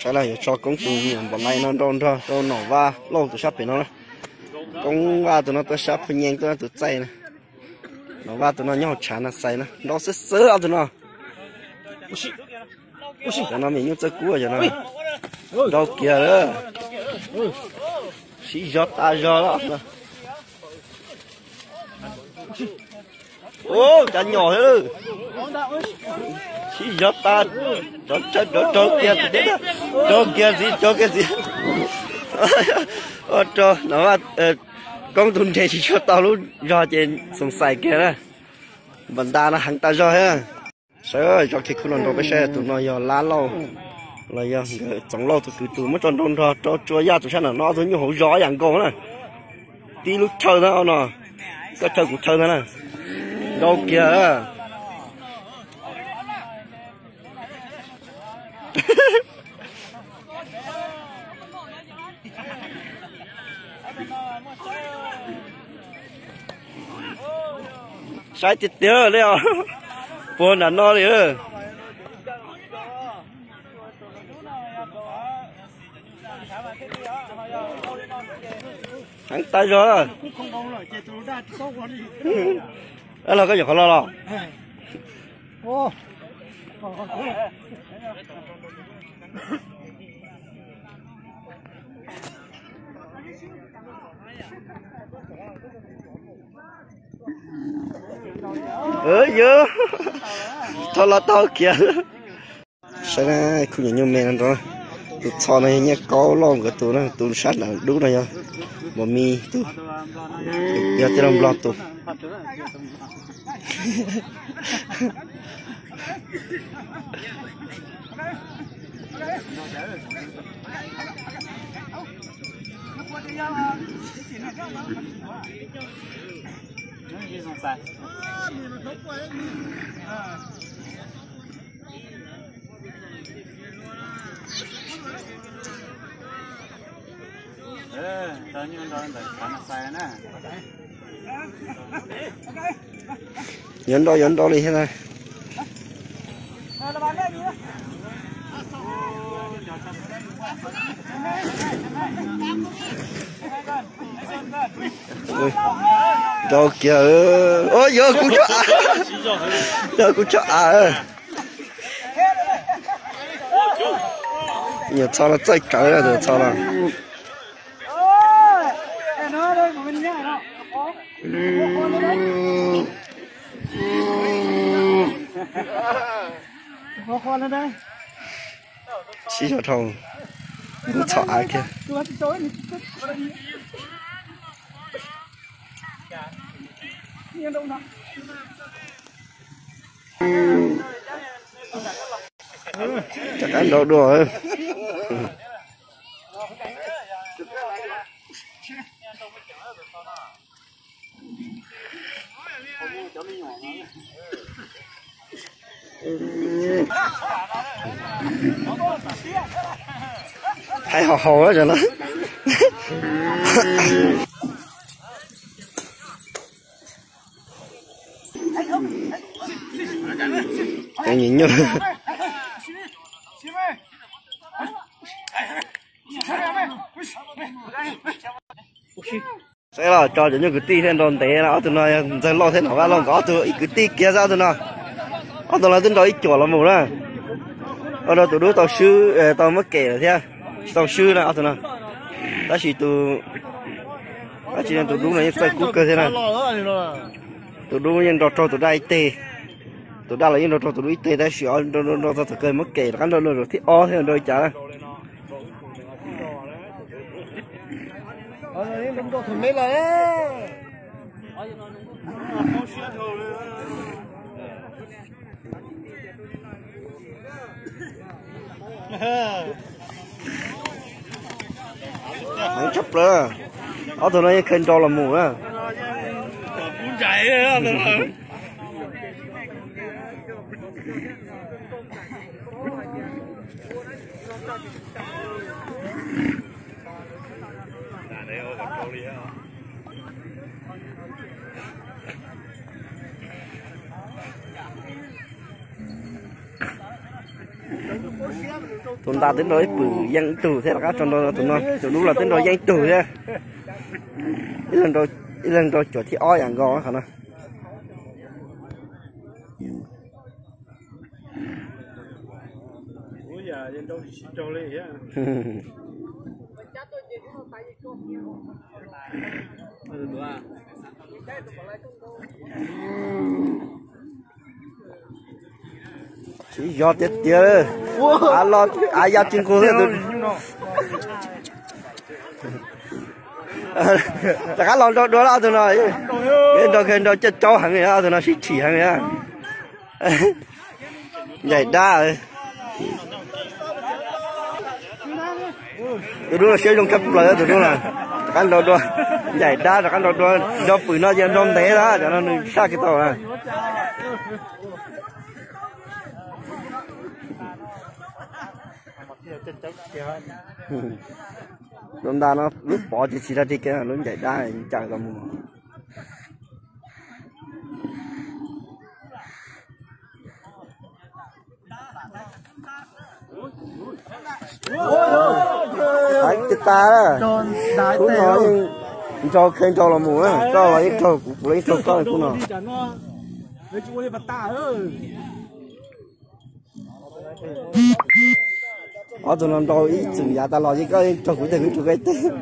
trái là cho công tụ bọn này nó đòn thôi cho nổ va lâu tụi sắp phải nó công va tụi nó tôi sắp phải nhanh tụi nó tụi chạy này nó va tụi nó nhau chán là say nó sẽ sớ tụi nó cho nó mình như chơi cua cho nó đâu kìa đó xí gió ta gió đó ô chả nhỏ thế rồi xí gió ta cho kia cho cái gì cho nó là con tụi trẻ chỉ cho tao lúc do trên sông sài kia đó bần ta nó hàng ta do hết sợ cho khi không làm cái xe tụi nó giờ lá lâu là giờ chẳng lâu tụi mất tròn tròn cho chúa gia tụi xe nó giống như hổ gió dạng con này tí lúc chơi đó nó có chơi cũng chơi đó nè đâu kìa sai tiệt tiêu đấy à buồn là no đi ơi hắn tay rồi đó là cái gì khó lo lo dơ thôi là tao kìa sao này khu nhà nhôm men rồi tụi cho này nhé có lon cái tụi nó tụi sát là đúng rồi nha mà mi tụi giờ tụi nó lọt tụi dẫn đo đi thế này đâu kìa ôi giờ cũng cho giờ cũng cho nhiều sao nó chạy cái là được sao là xí cho thằng nó sợ ai kia chắc ăn đồ đùa hay hò hò đó cho nó cái nhìn nhau sẽ là cho những cái tí thêm đòn té nó tụi nó giờ lo thế nào ra lo có tụi cái tí kia ra tụi nó tụi nó tính đó ít chỗ là mù đó ở đó tụi đứa tao sư tao mất kể rồi thế tao sư là tụi nó đó chỉ tụi đó chỉ là tụi đúng là những cái cú cơ thế này tụi đúng những trò tụi đây tê tụi đây là những trò tụi tê đấy chỉ ở nó tao cười mất kể cái nó rồi thì o thế rồi chả đừng có thùng mấy lại không chấp rồi ở tụi nó khen cho là mù á muốn chạy á tụi ta tính nói bự dân chủ thế là các trong đó tụi nó là tính nói dân chủ thế ít lần rồi chỗ thì oi ăn gò hả nó ủa giờ dân đâu trâu lên á chỉ do chết chưa lo ai giao chân cô thế là cá lon đó đó tụi nó cái đó chết chó hàng người tụi nó xí chỉ hàng người nhảy đa rồi tụi nó sử dụng cấp lợi tụi nó là cái đó đó nhảy đa là cái đó đó do bự nó giờ đom té đó cho nó xa cái tàu à chúng ta nó lúc bỏ chỉ ra đi cái nó chạy đá chạy cả mùa phải chết ta đó cũng nói cho khen cho là mùa cho là cho cũng lấy cho con cũng nào ở tụi nó đâu ít chừng giá ta lo chứ có cho cũng được chụp cái tết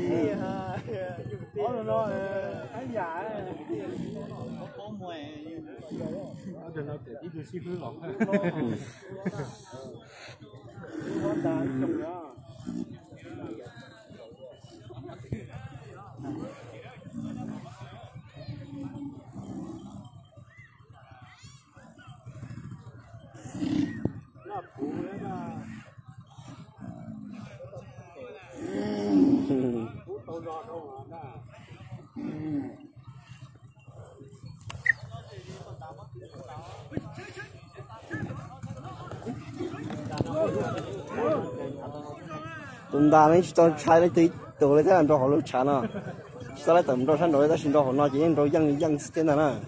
chúng ta nên cho trái lấy tí từ lấy thế làm cho họ lúc chán à sau đấy tầm đó sang đó ta xin cho họ nói chỉ rồi dân thế nào nè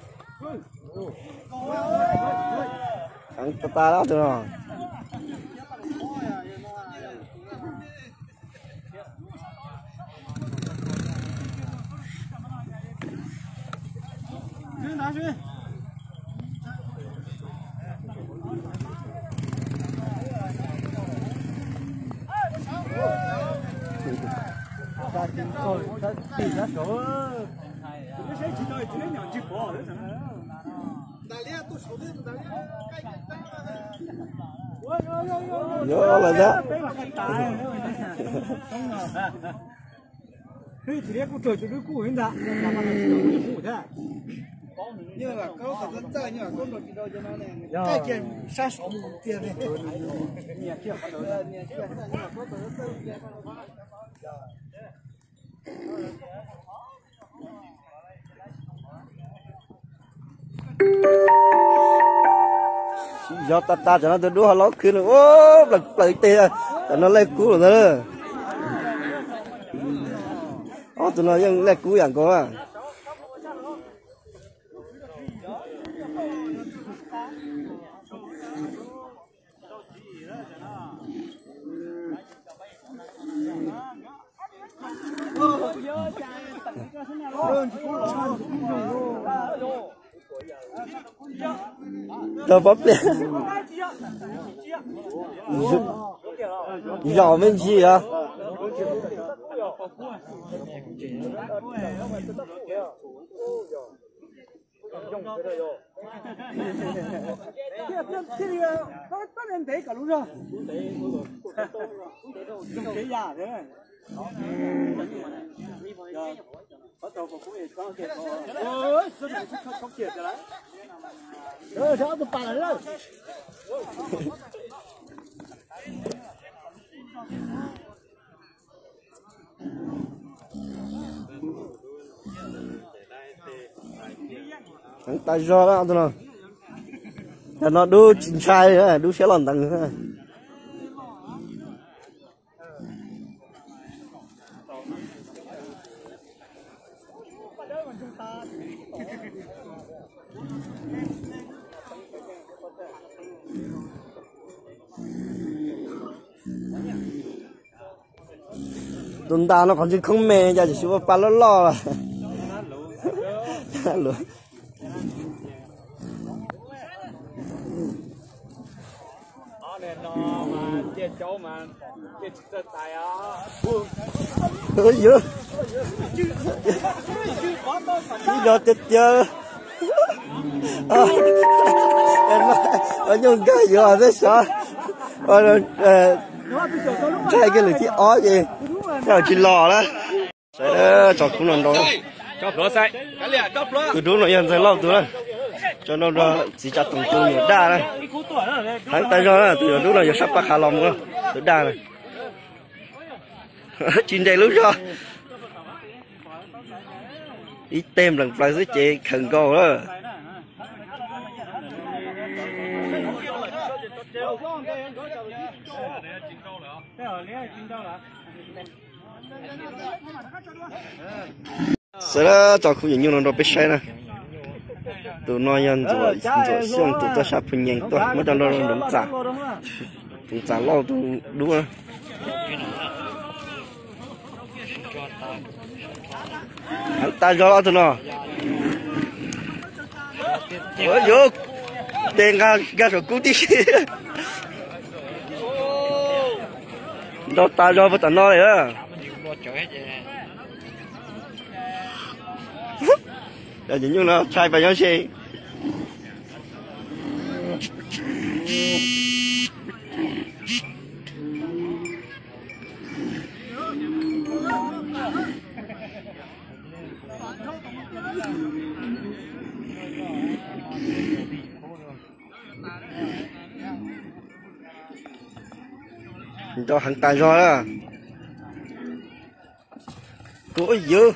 thằng ta đó tụi nó nhớ là đó nhưng mà có phải rất chơi nhưng mà có một cái đôi cho nó này cái chuyện sát số một tiền này do ta cho nó từ đua nó khi nó ô lại tê cho nó lên cú rồi đó ó tụi nó vẫn lên cúอย่างcó à Đâu bắp lên giỏ bên gì à sao tụi bạn rồi thằng ta do đó tụi nó đu chín sai nữa đu xe lòn tầng nữa tuần ta nó còn chứ không mê giờ chỉ số ba lo à luôn ôi dữ đi do chết chưa ở nhung cái gì à thế sao trai cái lưỡi thì ó gì sao chỉ lò đó sẽ cho cũng làm đâu từ đúng là yên rồi lâu từ đó cho nó chỉ chặt từng tu nhiều đa này hắn tay ra từ đúng là giờ sắp bắt khá lòng nữa từ đa này chín đây lúc rồi ít tem lần phải dưới chế khẩn cầu đó sẽ là cho khu những nó biết sai nè tụi nó nhân rồi xong tụi ta sắp phân nhánh tôi mới cho nó đúng trả lo tụi đúng không ta cho tụi nó ôi vô tiền ga rồi cú tí đâu ta cho với tụi nó đấy á giờ nhìn như nó sai bài nhau xe cho hàng tài rồi đó ôi dữ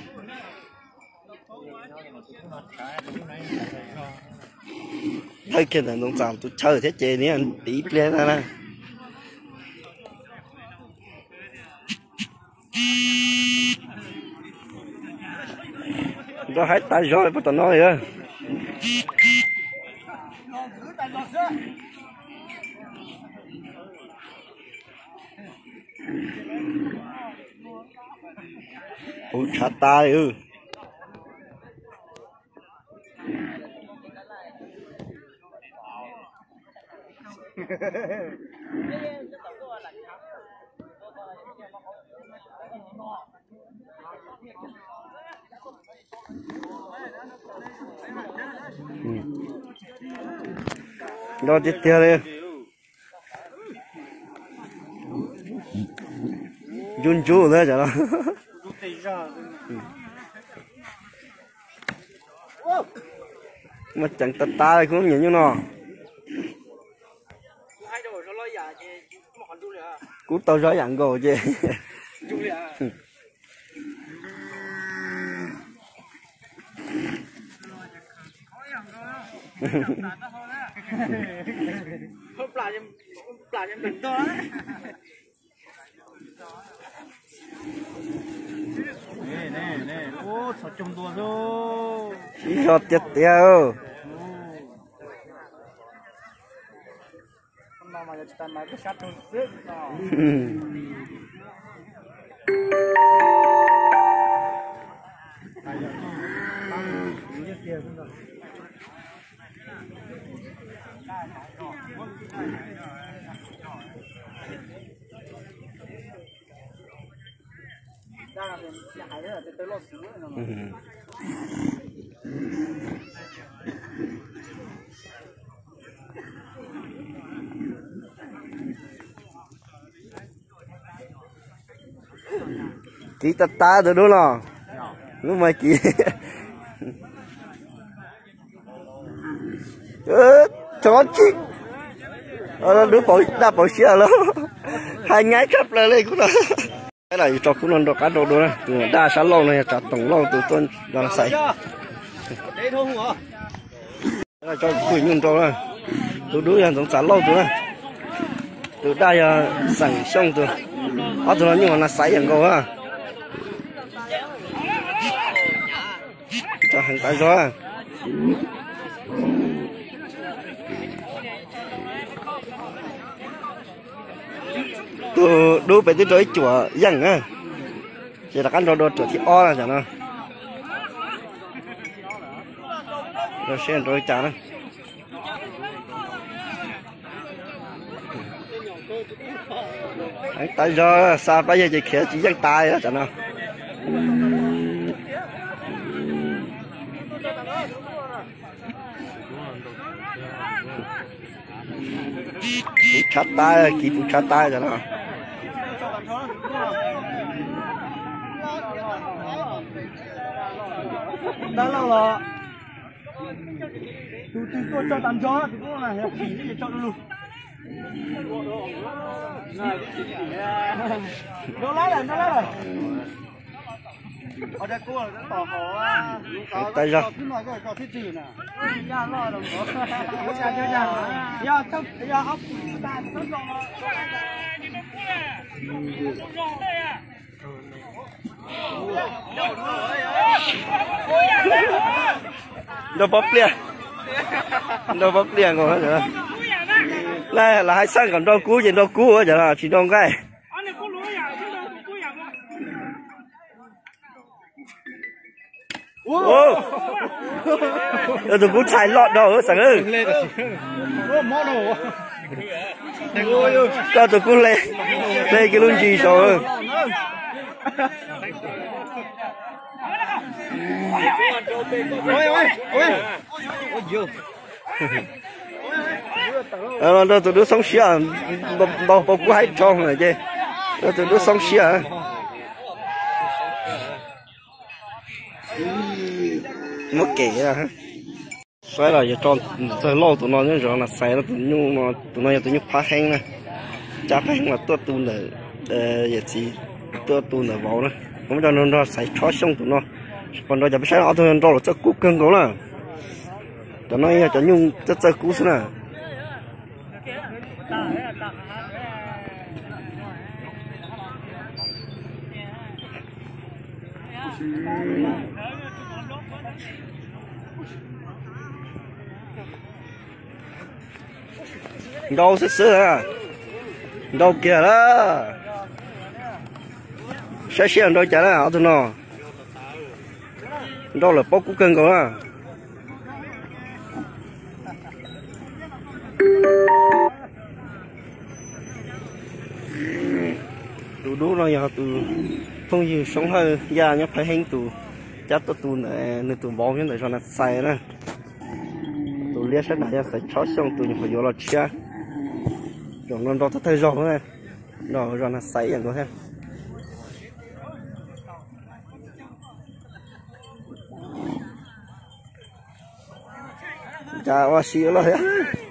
thấy kia là nông sản tôi chơi thế chế này anh tí lên ra nè nó hết tay rồi bắt đầu nói rồi ôi chặt tay ư đó tiếp theo đây run chú nữa chả nó mà chẳng tật ta cũng nhìn như nó cú tao rõ ràng rồi chứ nè ô sao trông tua rồi giọt chết tiêu mà ta nói cái sát thôi rất chỉ ta được đúng không lúc mà chị chó chị đứa bỏ đạp bỏ xe lắm hai nhái chấp lên đây cũng được cái này cho cũng nó cá đồ đồ này đa sáu lon này trả tổng lon từ tuần làm sấy cho quỷ nhân cho này từ đứa hàng tổng trả lon từ này từ đây sẵn xong từ ở từ nó nhưng mà là sấy hàng cầu á cho hàng tay rồi tôi đu phải tới chùa dần á chỉ là cắn đồ đồ thì o là chẳng nó rồi xem rồi chả nó tay do sao bây giờ chỉ khía chỉ giăng tay đó chẳng nó chặt tay kịp chặt tay chẳng nó đã lâu rồi từ cô cho tạm gió thì cô này học gì thì cho luôn nó lấy rồi ở đây cô là tỏ họ tay ra cứ nói cái thiết gì nè ra lo đồng có cha cho nhà ya không ya ốc ta nó đâu bóp liền rồi hả này là hai sang còn đâu cú gì đâu cú vậy là chỉ đông cái ô tôi cũng chạy lọt đâu sẵn ư cho tôi cũng lên cái luôn gì rồi đâu tụi đứa sống xía bao cú hay tròn rồi chứ đâu tụi đứa sống xía mất kể ra xoay là giờ tròn giờ lâu tụi nó nhớ rồi là xài nó tụi nó phá hang nè chả phá hang là tôi tụi nó giờ chỉ tôi tụi nó vào nữa không cho nó xài chó xong tụi nó còn đó giờ phải xài nó tụi nó là cho cú cưng cố là cho nó cho nhung cho cú xuống nè đâu xích xứ à đâu kìa đó xe xe đâu chả là tụi nó đâu là bốc cú cưng của à tụi đú nó giờ tụi không gì sống hơi già nhá phải hên tụi chắc tụi này nên tụi bóng như này cho nó xài nè tụi liếc sát này phải chó xong tụi phải vô là chia rồi nó đó thấy rõ này rồi nó xàiอย่างđó thế chà quá xí rồi á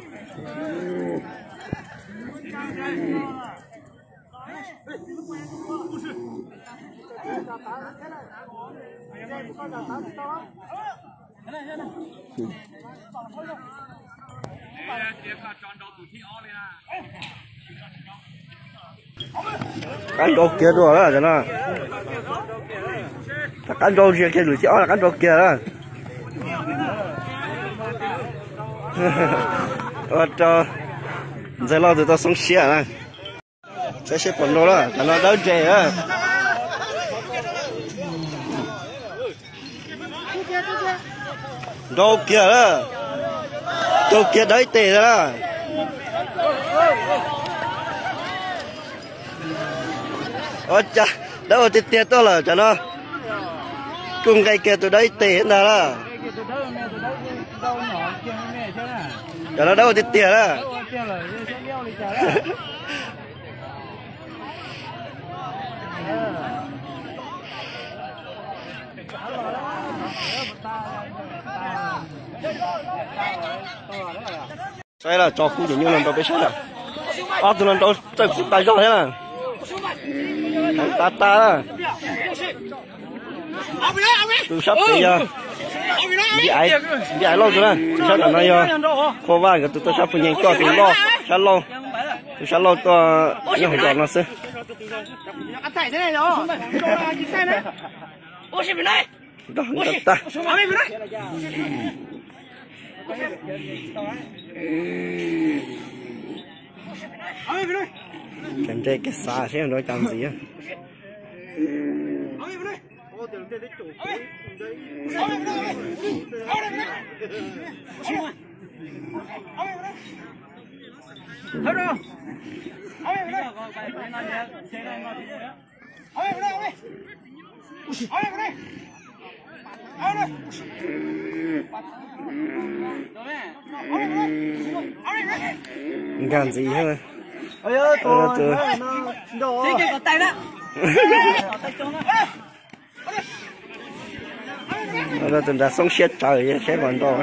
cán đồ kia rồi đó cho nó cán đồ kia lưỡi chó là cán đồ kia đó cho giờ lo tụi tao sống xía này sẽ còn đồ đó cho nó đỡ trẻ á đồ kia đó đồ kia đấy tệ đó ôi cha đâu thì tiền tôi là cho nó cùng cái kia tôi đấy tệ nào đó cho nó đâu thì tiền đó đây là cho khu chỉ như lần đầu biết sao à từ lần đầu chơi khu tài giỏi thế này ta đó từ sắp tới giờ bị ai lâu rồi nè sắp là nói khó vai cái tôi sắp phải nhanh cho từ lo sắp lâu to nhưng phải chọn nó xí ăn thảy thế này đó ô xin bên đây đó ta cái đây cái xa xem nó làm gì á Gan gì hết ơi ơi tôi nó chỉ cái tay đó nó từng đã sống chết trời sẽ còn to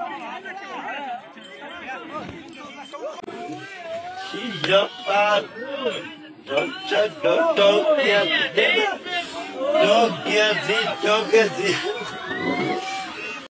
chỉ giúp ta cho kia gì cho cái gì